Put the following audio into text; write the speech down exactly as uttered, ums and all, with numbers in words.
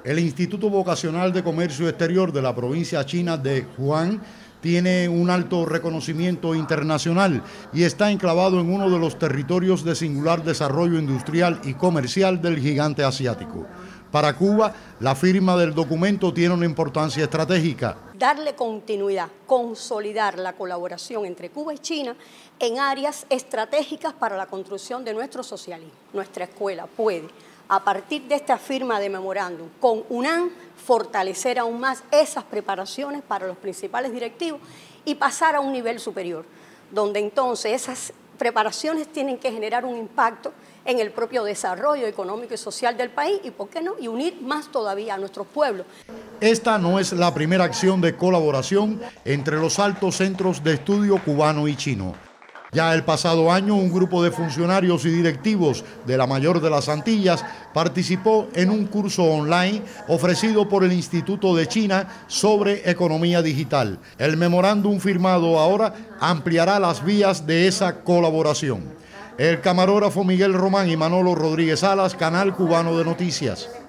El Instituto Vocacional de Comercio Exterior de la provincia china de Wuhan tiene un alto reconocimiento internacional y está enclavado en uno de los territorios de singular desarrollo industrial y comercial del gigante asiático. Para Cuba, la firma del documento tiene una importancia estratégica. Darle continuidad, consolidar la colaboración entre Cuba y China en áreas estratégicas para la construcción de nuestro socialismo. Nuestra escuela puede, a partir de esta firma de memorándum con UNAM, fortalecer aún más esas preparaciones para los principales directivos y pasar a un nivel superior, donde entonces esas preparaciones tienen que generar un impacto en el propio desarrollo económico y social del país y, ¿por qué no?, y unir más todavía a nuestros pueblos. Esta no es la primera acción de colaboración entre los altos centros de estudio cubano y chino. Ya el pasado año, un grupo de funcionarios y directivos de la mayor de las Antillas participó en un curso online ofrecido por el Instituto de China sobre economía digital. El memorándum firmado ahora ampliará las vías de esa colaboración. El camarógrafo Miguel Román y Manolo Rodríguez Salas, Canal Cubano de Noticias.